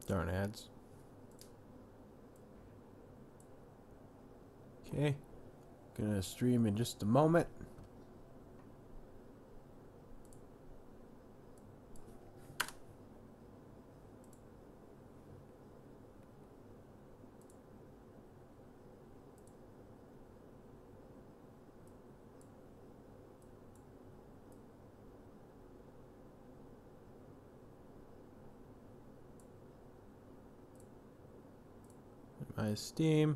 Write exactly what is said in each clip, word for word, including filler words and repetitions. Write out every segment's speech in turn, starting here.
Darn ads. Okay. Gonna stream in just a moment. My Steam.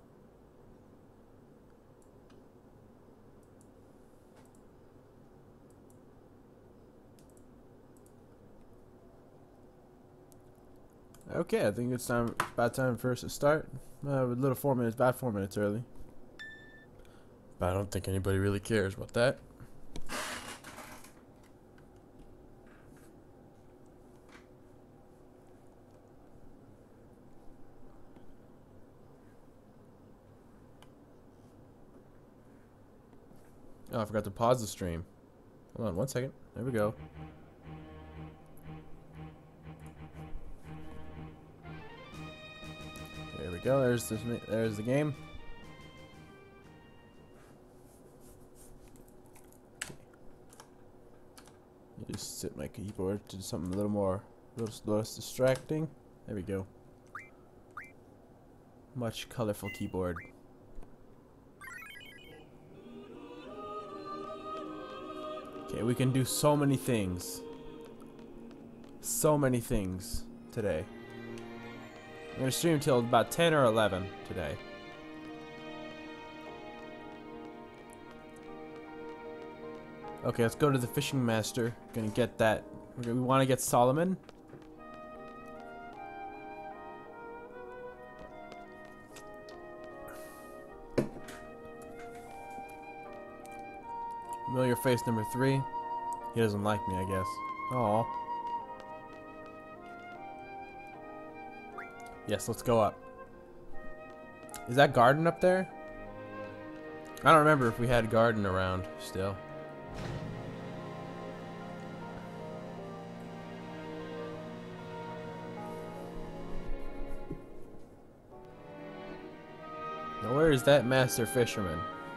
Okay, I think it's time about time for us to start. Uh, a little four minutes, about four minutes early. But I don't think anybody really cares about that. Oh, I forgot to pause the stream. Hold on one second. There we go. There we go. There's this. There's the game. You just set my keyboard to something a little more, a little less distracting. There we go. Much colorful keyboard. Okay, we can do so many things. So many things today. I'm gonna stream till about ten or eleven today. Okay, let's go to the fishing master. Gonna get that. We're gonna, we want to get Solomon. Familiar face number three. He doesn't like me, I guess. Oh. Yes, let's go up. Is that garden up there? I don't remember if we had garden around still. Now where is that master fisherman?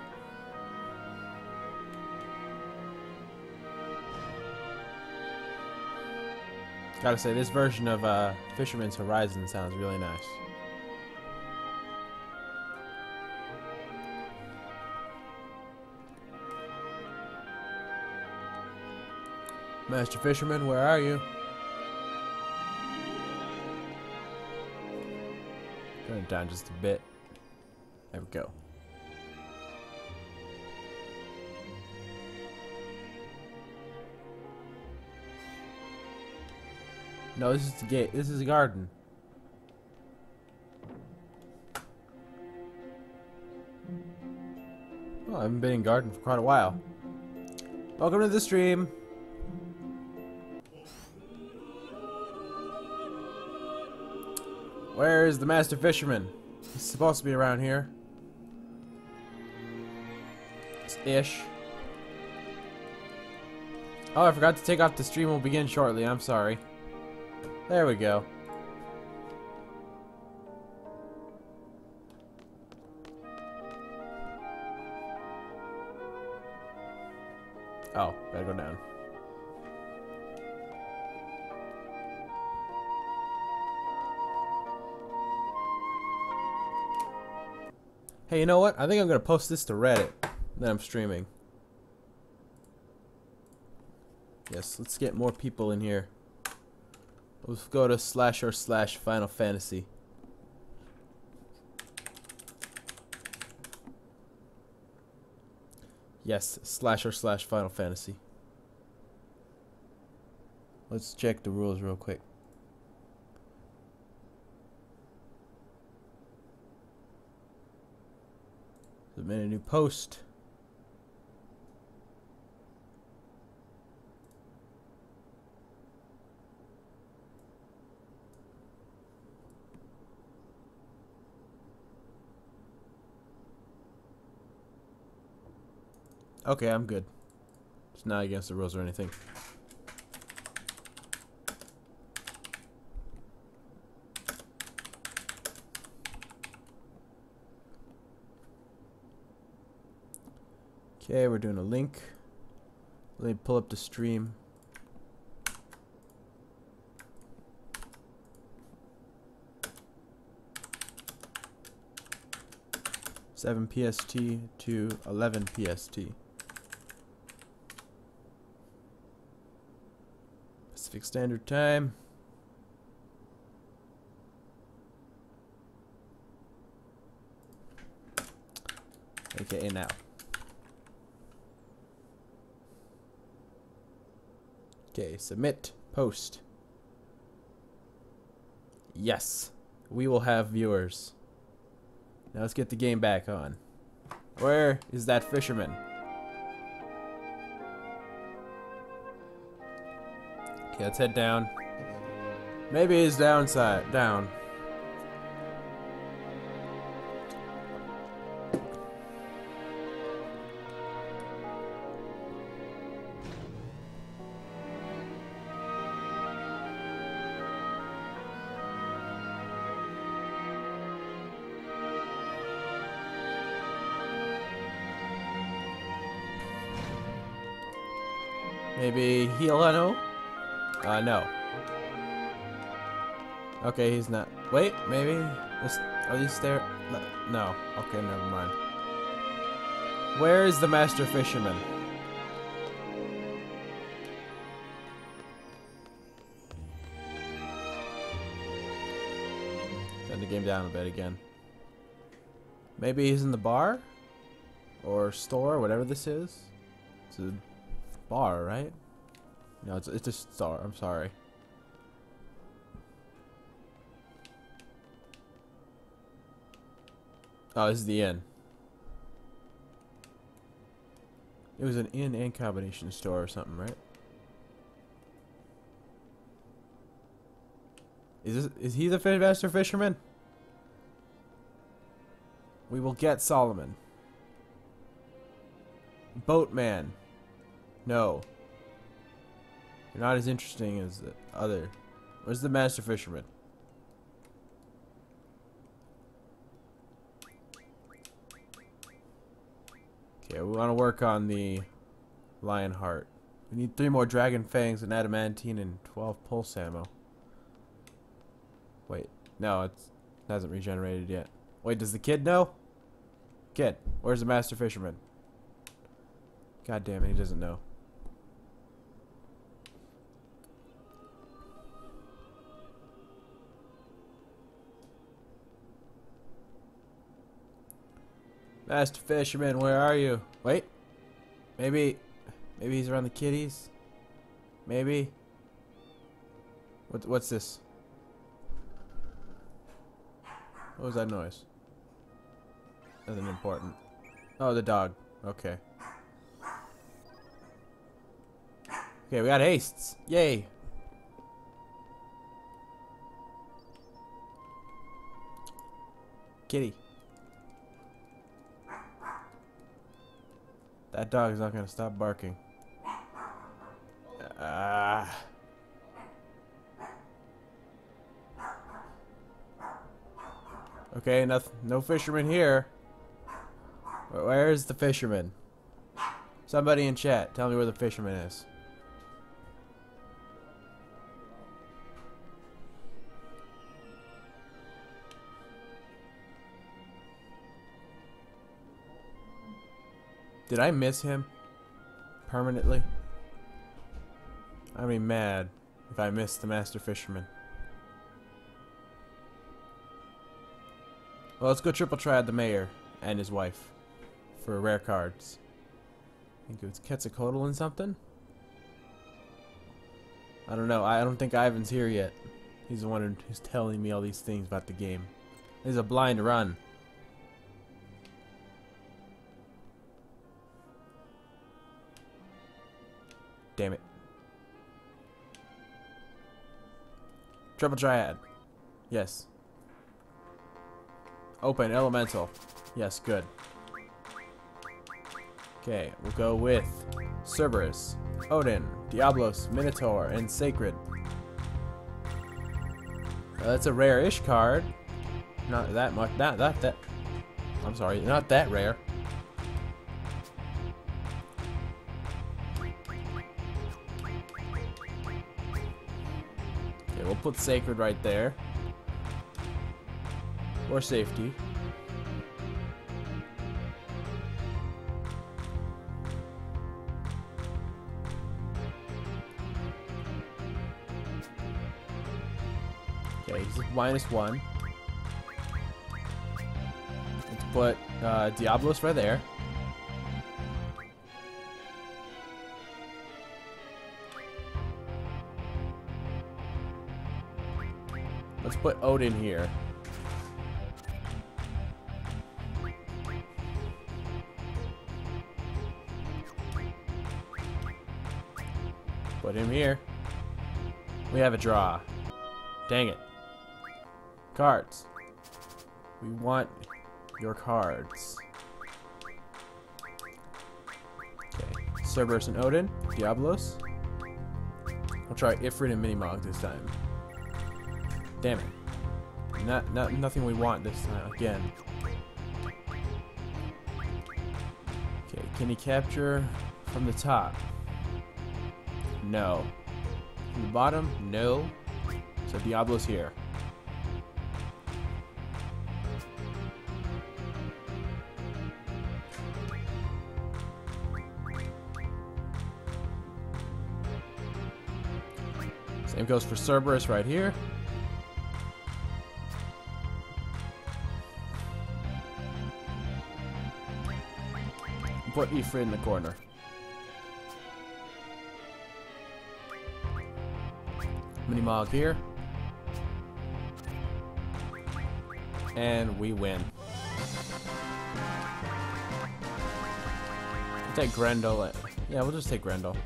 Gotta say, this version of uh, Fisherman's Horizon sounds really nice. Master Fisherman, where are you? Turn it down just a bit. There we go. No, this is the gate. This is a garden. Well, I haven't been in garden for quite a while. Welcome to the stream. Where is the master fisherman? He's supposed to be around here. It's ish. Oh, I forgot to take off the stream. Will begin shortly. I'm sorry. There we go. Oh, gotta go down. Hey, you know what? I think I'm gonna post this to Reddit. Then I'm streaming. Yes, let's get more people in here. Let's go to slash or slash Final Fantasy. Yes, slash or slash Final Fantasy. Let's check the rules real quick. Submit a new post. Okay, I'm good. It's not against the rules or anything. Okay, we're doing a link. Let me pull up the stream. seven P S T to eleven P S T. Pacific Standard Time. A K A now. Okay, submit, post. Yes, we will have viewers. Now let's get the game back on. Where is that fisherman? Okay, let's head down. Maybe he's downside down. Maybe Heleno? Uh, no. Okay, he's not. Wait, maybe? Is, are these there? No. Okay, never mind. Where is the Master Fisherman? Turn the game down a bit again. Maybe he's in the bar? Or store, whatever this is. It's a bar, right? No, it's, it's a store. I'm sorry. Oh, this is the inn. It was an inn and combination store or something, right? Is this, is he the fi- master fisherman? We will get Solomon. Boatman. No. You're not as interesting as the other. Where's the master fisherman? Okay, we want to work on the lion heart. We need three more dragon fangs, an adamantine, and twelve pulse ammo. Wait, no, it's, it hasn't regenerated yet. Wait, does the kid know? Kid, where's the master fisherman? God damn it, he doesn't know. Master Fisherman, where are you? Wait. Maybe... Maybe he's around the kitties? Maybe? What, what's this? What was that noise? Nothing important. Oh, the dog. Okay. Okay, we got hastes. Yay! Kitty. That dog is not going to stop barking. Ah. Okay, no, no fisherman here. Where is the fisherman? Somebody in chat, tell me where the fisherman is. Did I miss him? Permanently? I'd be mad if I missed the Master Fisherman. Well, let's go triple triad the mayor and his wife for rare cards. I think it was Quetzalcoatl and something? I don't know. I don't think Ivan's here yet. He's the one who's telling me all these things about the game. There's a blind run. Damn it. Triple triad. Yes. Open elemental. Yes, good. Okay, we'll go with Cerberus, Odin, Diablos, Minotaur, and Sacred. Uh, that's a rare-ish card. Not that much. Not that that. I'm sorry, not that rare. put Sacred right there. For safety. Okay, he's minus one. Let's put uh, Diablos right there. Let's put Odin here. Put him here. We have a draw. Dang it. Cards. We want your cards. Okay. Cerberus and Odin. Diablos. We'll try Ifrit and Minimog this time. Damn it. Not, not, nothing we want this time. Again. Okay, can he capture from the top? No. From the bottom? No. So Diablo's here. Same goes for Cerberus right here. Put Ifrit in the corner. Minimog here. And we win. We'll take Grendel. Yeah, we'll just take Grendel.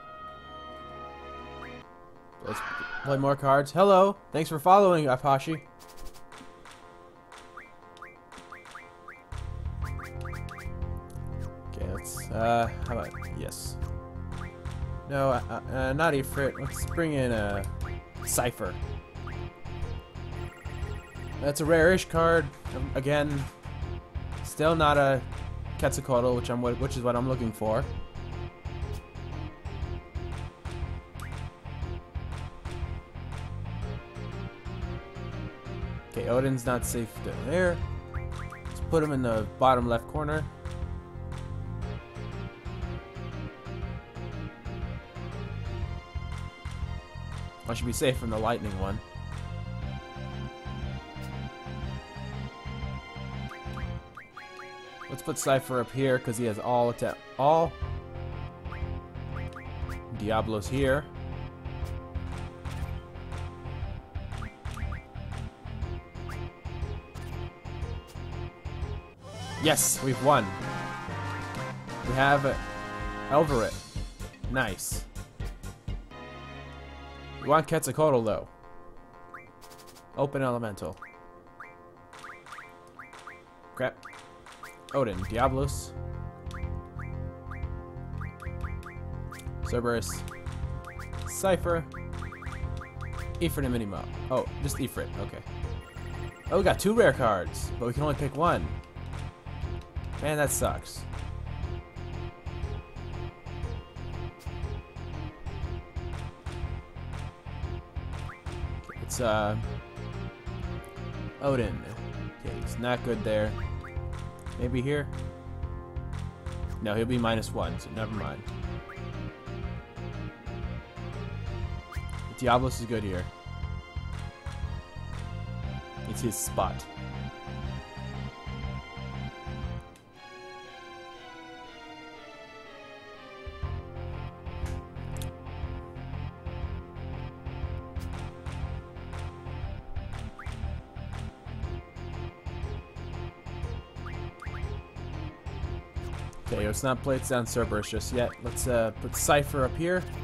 Let's play more cards. Hello! Thanks for following, Apache. Okay, let's, uh, how about, yes. No, uh, uh, not Ifrit. Let's bring in a Cypher. That's a rare-ish card. Um, again, still not a Quetzalcoatl, which I'm which is what I'm looking for. Okay, Odin's not safe down there. Let's put him in the bottom left corner. I should be safe from the lightning one. Let's put Cypher up here because he has all attack. All. Diablo's here. Yes, we've won. We have Elverit. Nice. We want Quetzalcoatl though. Open Elemental. Crap. Odin, Diablos. Cerberus. Cypher. Ifrit and Minimog. Oh, just Ifrit. Okay. Oh, we got two rare cards, but we can only pick one. Man, that sucks. It's, uh... Odin. Okay, he's not good there. Maybe here? No, he'll be minus one, so never mind. Diablos is good here. It's his spot. Okay, let's not place down Cerberus just yet. Let's uh, put Cypher up here.